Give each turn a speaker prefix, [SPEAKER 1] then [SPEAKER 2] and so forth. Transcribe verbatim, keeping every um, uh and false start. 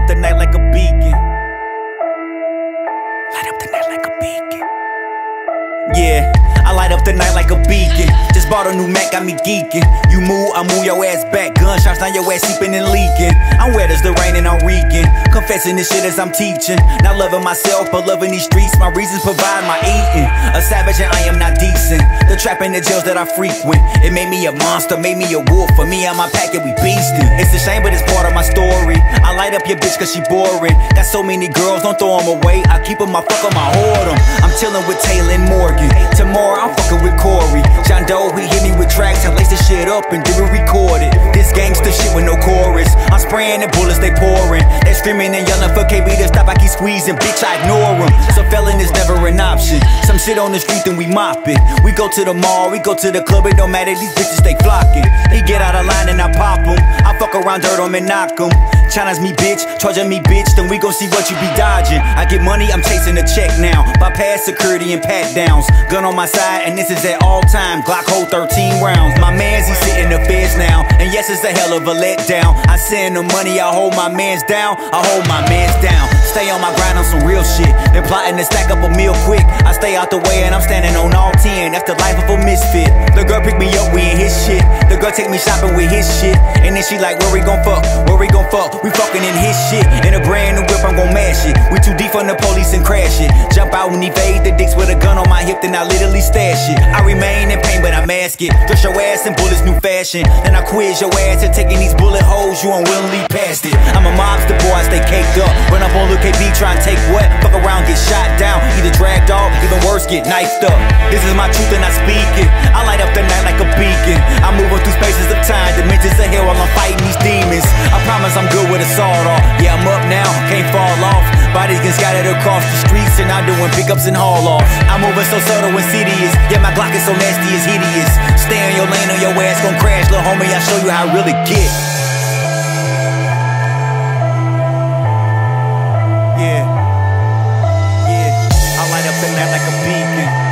[SPEAKER 1] up the night like a beacon. Light up the night like a beacon. Yeah, I light up the night like a beacon. Just bought a new Mac, got me geeking. You move, I move your ass back. Gunshots, now your ass sleeping and leaking. I'm wet as the rain and I'm reeking. Confessing this shit as I'm teaching. Not loving myself, but loving these streets. My reasons provide my eating. A savage and I am not decent. The trap and the jails that I frequent, it made me a monster, made me a wolf. For me and my pack, we beastin'. It's a shame, but it's part of my story. I light up your bitch cause she boring. Got so many girls, don't throw them away. I keep them, I fuck them, I hoard them. I'm chillin' with Taylor and Morgan. Tomorrow I'm fucking with Corey. John Doe, he hit me with tracks and lace the shit up and do it recorded. This gangster shit with no chorus. I'm spraying the bullets, they pouring. They screaming and yelling for Kaybe to stop, I keep squeezing. Bitch, I ignore them. So felon is never an option. Some shit on the street, then we mop it. We go to the mall, we go to the club, it don't matter, these bitches they flocking. He get out of line and I pop him. I fuck around, dirt him and knock him. China's me bitch, charging me bitch, then we gon' see what you be dodging. I get money, I'm chasing a check now. Bypass security and pat downs. Gun on my side, and this is at all time. Glock hold thirteen rounds. My mans, he sitting the feds now. And yes, it's a hell of a letdown. I send the money, I hold my mans down. I hold my mans down. Stay on my grind on some real shit. Been plotting to stack up a meal quick. I stay out the way and I'm standing on all ten. That's the life of a misfit. The girl pick me up, we in his shit. The girl take me shopping with his shit. And then she like, where we gon' fuck? Where we gon' fuck? We fucking in his shit. In a brand new whip, I'm gon' mash it. We too deep from the police and crash it. Jump out when he evade the dicks with a gun on my hip, then I literally stash it. I remain in pain, but I mask it. Dress your ass in bullets, new fashion. Then I quiz your ass and taking these bullet holes, you unwillingly passed it. I'm a mobster boy, I stay caked up. Run up on Lil K B, try and take what? Fuck around, get shot down. Either dragged off, even worse, get knifed up. This is my truth and I speak it. I light up the night like a beacon. I'm moving through spaces of time, dimensions of hell while I'm fighting these demons. I promise I'm good with a sword off. Yeah, I'm up now, can't fall off. Bodies get scattered across the streets and I'm doing pickups and haul-offs. I'm moving so subtle, insidious. Yeah, my Glock is so nasty, it's hideous. Stay in your lane or your ass gon' crash. Little homie, I'll show you how I really get. Yeah, yeah, I light up the night like a beacon.